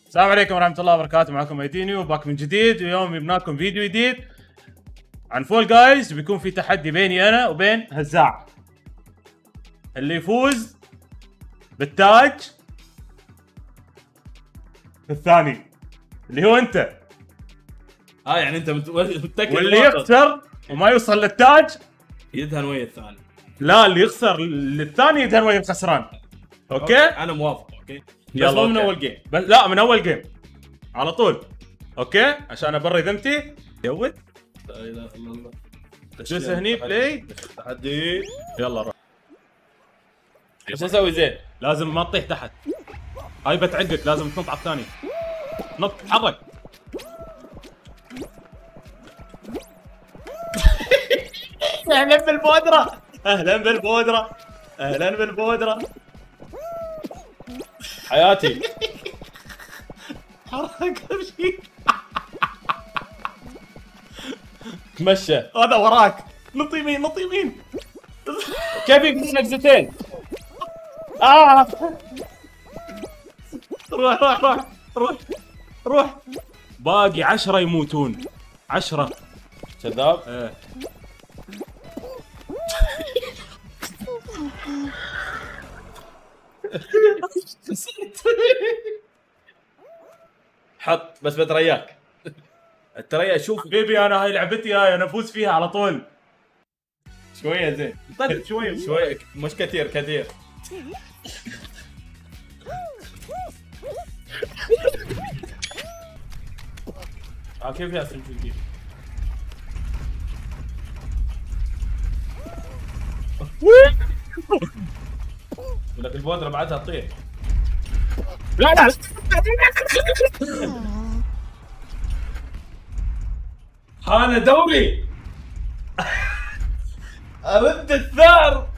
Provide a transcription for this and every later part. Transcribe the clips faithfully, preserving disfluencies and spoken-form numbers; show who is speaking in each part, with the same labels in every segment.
Speaker 1: السلام عليكم ورحمة الله وبركاته، معكم ميديني وباك من جديد، واليوم جبنا لكم فيديو جديد عن فول جايز. بيكون في تحدي بيني انا وبين هزاع، اللي يفوز بالتاج الثاني اللي هو انت.
Speaker 2: اه يعني انت متاكد؟
Speaker 1: واللي يخسر وما يوصل للتاج
Speaker 2: يدهن ويا الثاني.
Speaker 1: لا، اللي يخسر للثاني يدهن ويا الخسران. اوكي,
Speaker 2: أوكي. انا موافق. اوكي
Speaker 1: يلا.
Speaker 2: بس مو من اول جيم.
Speaker 1: بس لا، من اول جيم على طول. اوكي عشان ابري ذمتي. يود
Speaker 2: لا اله الا الله.
Speaker 1: دوس هني بلاي
Speaker 2: تحدي.
Speaker 1: يلا روح.
Speaker 2: ايش اسوي زين؟
Speaker 1: لازم ما تطيح تحت. هاي بتعقك، لازم تنط على الثاني. نط، تحرك. اهلا بالبودرة، اهلا بالبودرة، اهلا بالبودرة.
Speaker 2: حياتي.
Speaker 1: حرك امشي.
Speaker 2: تمشى.
Speaker 1: هذا وراك. نط يمين، نط يمين.
Speaker 2: كيف يكون نقزتين؟
Speaker 1: اه روح روح روح روح روح. باقي عشرة يموتون. عشرة.
Speaker 2: كذاب.
Speaker 1: ايه
Speaker 2: حط بس بترياك. التريا شوف
Speaker 1: حبيبي، انا هاي لعبتي، هاي انا افوز فيها على طول.
Speaker 2: شويه زين.
Speaker 1: طيب شوي
Speaker 2: شويه مش كثير كثير. اه كيف يا سمسم كيف؟ ولك البودرة بعدها تطير.
Speaker 1: لا لا
Speaker 2: انا دوري. ارد الثار.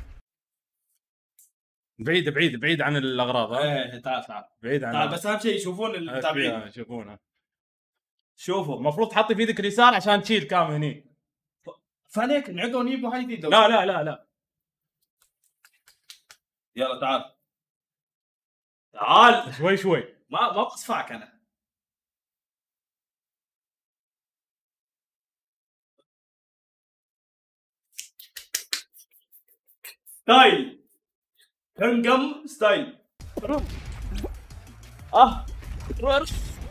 Speaker 1: بعيد بعيد بعيد عن الاغراض. ها
Speaker 2: ايه تعال تعال
Speaker 1: بعيد عن
Speaker 2: تعال بس اهم شيء يشوفون المتابعين.
Speaker 1: يشوفونها.
Speaker 2: شوفوا
Speaker 1: المفروض تحطي في ايدك اليسار عشان تشيل كام هني.
Speaker 2: فانيك نعقوا نجيبوا حاجه جديده.
Speaker 1: لا لا لا لا
Speaker 2: يلا تعال تعال.
Speaker 1: شوي شوي.
Speaker 2: ما ما بصفعك انا. ستايل كنقم ستايل. روح. اه روح.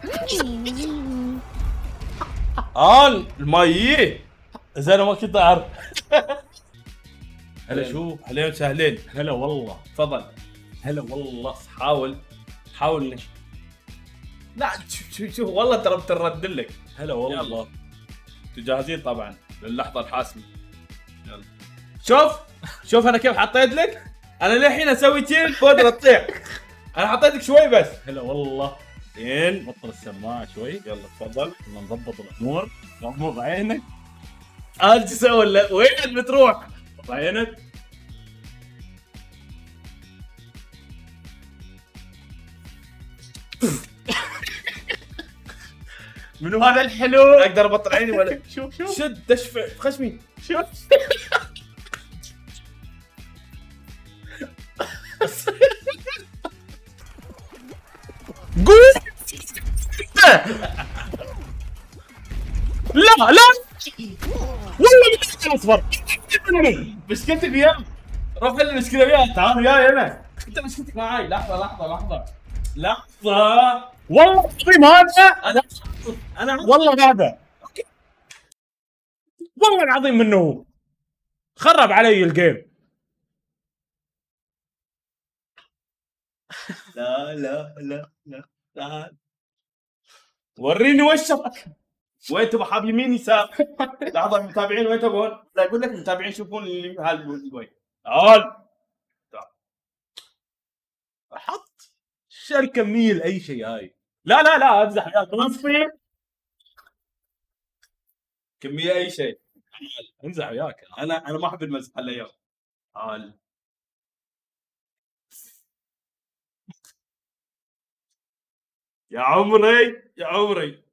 Speaker 2: اه المي زين ما كنت اعرف. هلا شو اهلين وسهلين.
Speaker 1: هلا والله.
Speaker 2: تفضل.
Speaker 1: هلا والله.
Speaker 2: حاول حاول نش... لا شوف شوف شوف والله ترى بترد لك.
Speaker 1: هلا والله.
Speaker 2: يلا انتوا جاهزين طبعا للحظه الحاسمه. يلا شوف شوف انا كيف حطيت لك. انا للحين اسوي تيل بودرة تطيح. انا حطيت لك شوي بس.
Speaker 1: هلا والله.
Speaker 2: زين
Speaker 1: بطل السماعة شوي.
Speaker 2: يلا تفضل.
Speaker 1: بدنا نضبط الامور. غمض عينك.
Speaker 2: انا شو اسوي ولا وين بتروح؟
Speaker 1: غمض عينك.
Speaker 2: منو هذا الحلو؟ اقدر ابطل عيني ولا؟
Speaker 1: شوف شوف
Speaker 2: شد دشفع خشمي.
Speaker 1: شوف. قول. لا لا والله اصفر.
Speaker 2: مشكلتك وياه. روح حل المشكله وياه. تعال وياي انا. انت مشكلتك معاي. لحظه لحظه لحظه لحظه.
Speaker 1: والله العظيم هذا.
Speaker 2: انا انا
Speaker 1: والله هذا. والله العظيم منه هو. خرب علي الجيم.
Speaker 2: لا لا لا لا تعال وريني وشك. وين تبغى حاب يمين يسار؟ لحظه المتابعين وين تبغون؟ لا اقول لك المتابعين يشوفون اللي هالوين. تعال تعال.
Speaker 1: حط شال كمية لأي شيء هاي. لا لا لا امزح وياك.
Speaker 2: مصفي كمية اي شيء.
Speaker 1: امزح وياك.
Speaker 2: انا انا ما احب المزح الا اليوم. تعال يا عمري يا عمري.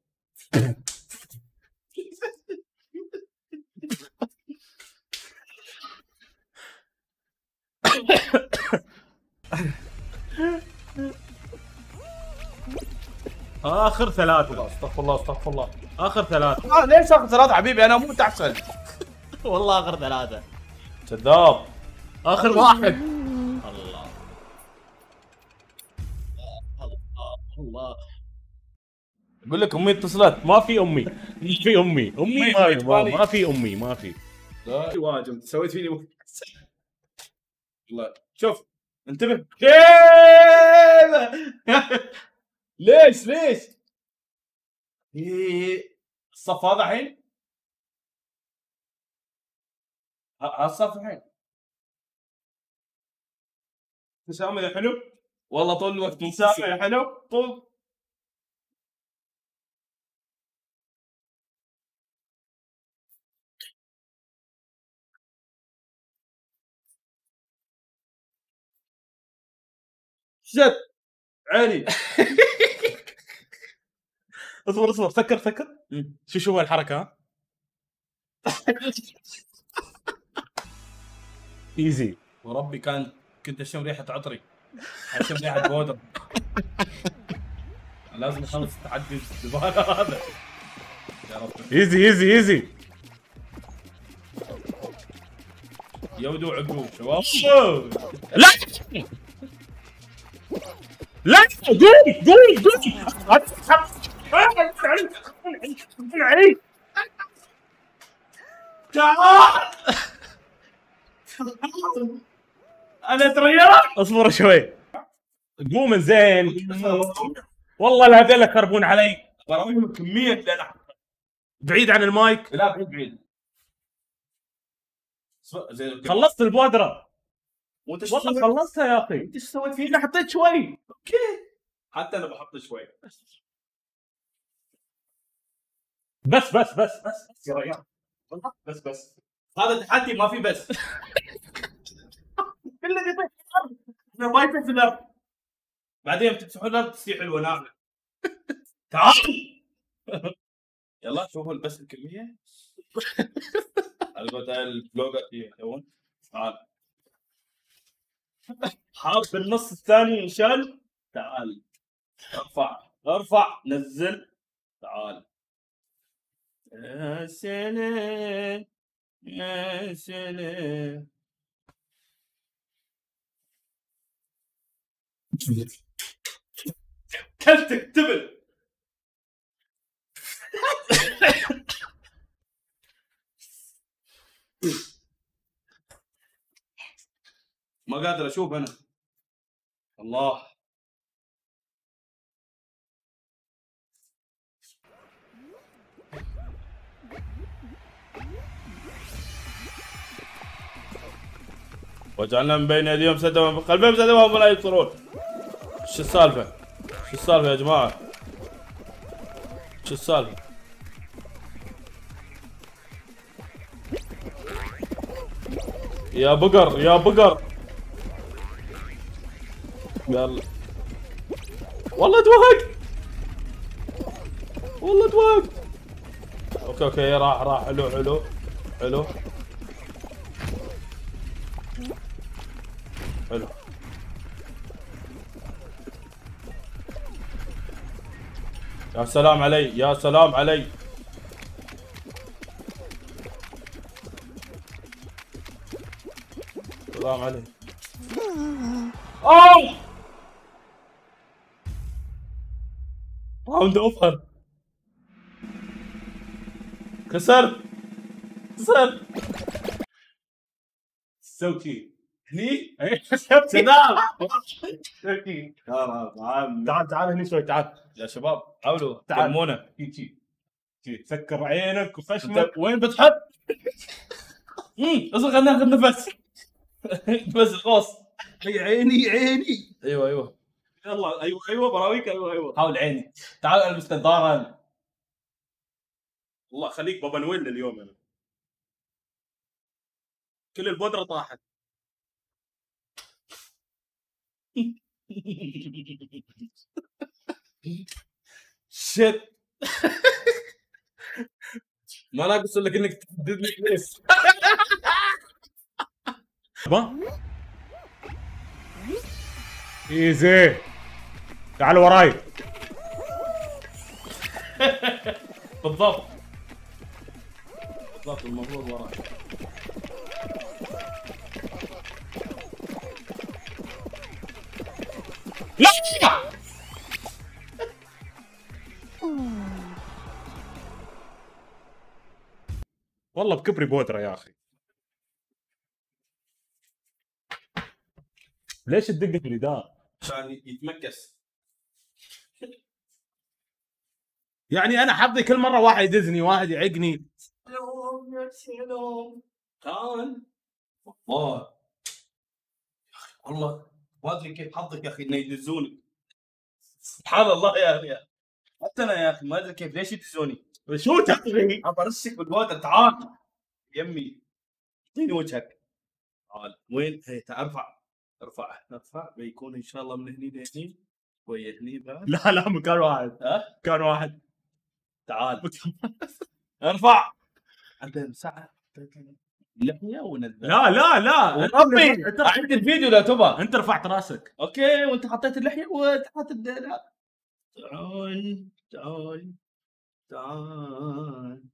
Speaker 1: اخر ثلاثة.
Speaker 3: استغفر الله استغفر الله.
Speaker 1: اخر ثلاثة.
Speaker 2: آه ليش اخر ثلاثة حبيبي انا مو احسن.
Speaker 4: والله اخر ثلاثة.
Speaker 3: كذاب.
Speaker 1: اخر واحد.
Speaker 4: الله الله الله.
Speaker 3: اقول لك امي اتصلت.
Speaker 1: ما في امي، ما في امي، امي ما, ما, ما في امي ما في.
Speaker 2: لا واجب سويت فيني وقت. والله شوف انتبه. ليش ليش؟ إيه، الصف هذا الحين؟ ها الصف الحين تسامح يا حلو. والله طول الوقت مسامح يا حلو طول. شت عيني.
Speaker 1: اصبر اصبر سكر سكر. شو شو الحركة ها؟ ايزي.
Speaker 2: وربي كان كنت اشم ريحه عطري، اشم ريحه بودر. لازم اخلص التحدي الزباله هذا يا رب.
Speaker 1: ايزي ايزي ايزي.
Speaker 2: يودوا عقوب شباب.
Speaker 1: لا لا قوم قوم قوم.
Speaker 2: تعال انا تريان.
Speaker 1: اصبر شوي. قوم زين. والله لا هذول يخربون علي.
Speaker 2: براويهم كميه لا
Speaker 1: بعيد عن المايك.
Speaker 2: لا بعيد بعيد. زين
Speaker 1: خلصت البودره.
Speaker 2: وانت ايش
Speaker 1: والله
Speaker 2: سويت؟
Speaker 1: خلصتها يا اخي.
Speaker 2: انت ايش سويت فيني؟ حطيت شوي. اوكي حتى انا بحط شوي.
Speaker 1: بس بس بس بس
Speaker 2: يا ريال بس بس هذا تحدي ما في بس. كله يطيح انا ما يفتح الارض. بعدين بتفتحوا الارض تصير حلوه ناعمه. تعال. يلا شوفوا بس الكميه. على قولة البلوجر يسوون. تعال. حاط بالنص الثاني انشال. تعال. ارفع ارفع نزل. تعال. يا سلام يا سلام. كلتك تبل. ما قادر اشوف انا. الله وجعلنا من بين ايديهم سدا ومن خلفهم سدا وهم لا يبصرون. شو السالفه؟ شو السالفه يا جماعه؟ شو السالفه؟ يا بقر يا بقر. يلا والله توهقت والله توهقت. اوكي اوكي راح راح حلو حلو حلو حلو. يا سلام علي يا سلام علي. سلام علي. اوه راوند اوفر. خسرت خسرت. سوي شي هني. سلام.
Speaker 1: تعال تعال هني شوي تعال
Speaker 2: يا شباب حاولوا
Speaker 1: تعال.
Speaker 2: تعلمونا.
Speaker 1: شي شي سكر عينك وخشمك.
Speaker 2: وين بتحط؟ امم اصبر خلينا ناخذ نفس. بس القوس.
Speaker 4: يا عيني عيني.
Speaker 2: ايوه ايوه
Speaker 1: يلا ايوه ايوه براويك ايوه ايوه.
Speaker 2: حاول عيني. تعال البس نظاره.
Speaker 1: والله خليك بابا نويل اليوم انا. كل البودره طاحت.
Speaker 2: شت. ما ناقص لك انك تحدد لي ليش.
Speaker 1: با ايزي. تعال وراي.
Speaker 3: بالضبط بالضبط المفروض وراك.
Speaker 1: لا والله بكبري بودره يا اخي. ليش تدق في الاداء؟
Speaker 2: عشان يتمكس.
Speaker 1: يعني انا حظي كل مره واحد يدزني واحد يعقني.
Speaker 2: سلام يا سلام. تعال والله يا اخي والله ما ادري كيف حظك يا اخي انه يدزوني. سبحان الله يا اخي. حتى انا يا اخي ما ادري كيف ليش يدزوني.
Speaker 1: شو تبغي؟
Speaker 2: ابى ارسك بالبودر. تعال يمي اعطيني وجهك. تعال وين هي؟ ارفع ارفع ارفع بيكون ان شاء الله من هني لهني شويه هني بعد.
Speaker 1: لا لا مكان واحد.
Speaker 2: ها
Speaker 1: مكان واحد.
Speaker 2: تعال ارفع. انت مساعة لحية ونزل.
Speaker 1: لا لا لا
Speaker 2: وربي
Speaker 1: انت
Speaker 2: اعد الفيديو لو تبغى.
Speaker 1: انت رفعت راسك.
Speaker 2: اوكي وانت حطيت اللحيه وانت حاطط لا. تعال تعال تعال.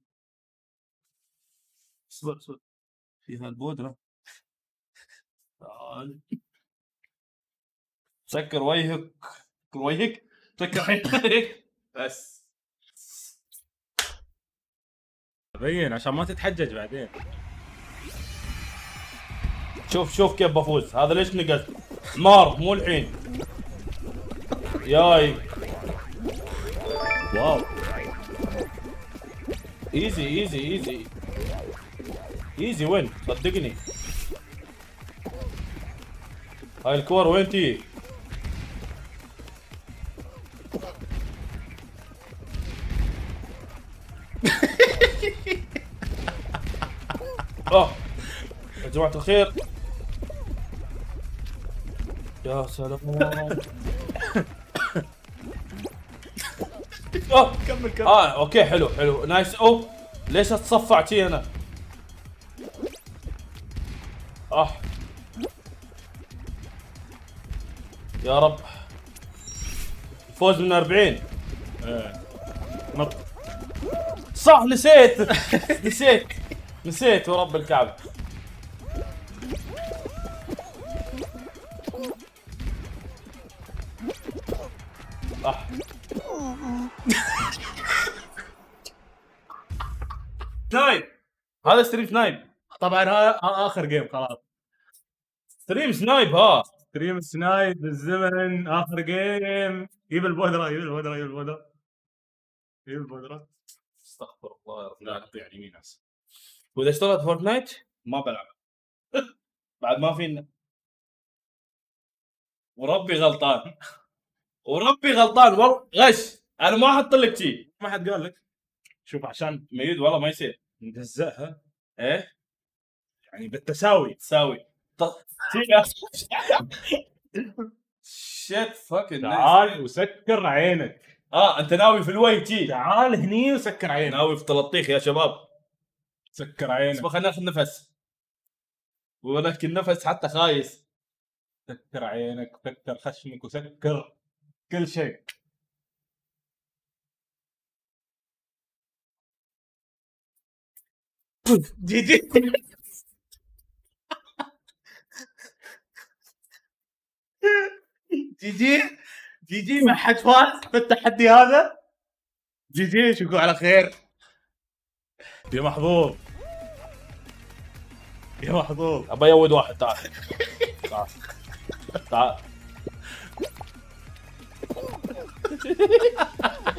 Speaker 2: اصبر اصبر فيها البودره. تعال سكر وجهك. سكر وجهك. سكر وجهك بس.
Speaker 1: بين عشان ما تتحجج بعدين.
Speaker 3: شوف شوف كيف بفوز. هذا ليش نقص حمار مو الحين. ياي
Speaker 1: واو
Speaker 3: ايزي ايزي ايزي ايزي وين صدقني. هاي الكور وين تي؟ اه يا جماعة الخير يا سلام. اه
Speaker 1: كمل كمل.
Speaker 3: اه اوكي حلو حلو نايس. او ليش اتصفع شي انا؟ اه يا رب فوز من أربعين.
Speaker 1: ايه نط.
Speaker 3: صح نسيت نسيت نسيت ورب الكعب. آه.
Speaker 2: سنايب. هذا ستريم سنايب.
Speaker 1: طبعا ها اخر جيم خلاص.
Speaker 3: ستريم سنايب ها.
Speaker 1: ستريم سنايب بالزمن اخر جيم. جيب البودره جيب البودره جيب البودره جيب البودره.
Speaker 3: استغفر الله يا رب.
Speaker 1: لا تطيع اليمين هسه.
Speaker 3: واذا اشتغلت فورتنايت
Speaker 2: ما بلعب. بعد ما فينا. وربي غلطان. وربي غلطان والله غش. انا ما احط لك شيء.
Speaker 1: ما حد قال لك. شوف عشان
Speaker 2: ميود والله ما يصير.
Speaker 1: نجزأها
Speaker 2: ايه
Speaker 1: يعني بالتساوي.
Speaker 2: تساوي. شيت فاكن.
Speaker 1: تعال وسكر عينك.
Speaker 2: اه انت ناوي في الوجه شي.
Speaker 1: تعال هني وسكر عينك.
Speaker 2: ناوي في تلطيخ يا شباب.
Speaker 1: سكر عينك.
Speaker 2: اسمع خلينا ناخذ نفس. ولك النفس حتى خايس.
Speaker 1: سكر عينك سكر خشمك وسكر كل شيء.
Speaker 2: جي جي جي جي جي جي ما حد فاز في التحدي هذا.
Speaker 1: جي جي اشوفكم على خير. يا محظوظ يا محظوظ.
Speaker 3: ابى يود واحد. تعال تعال تعال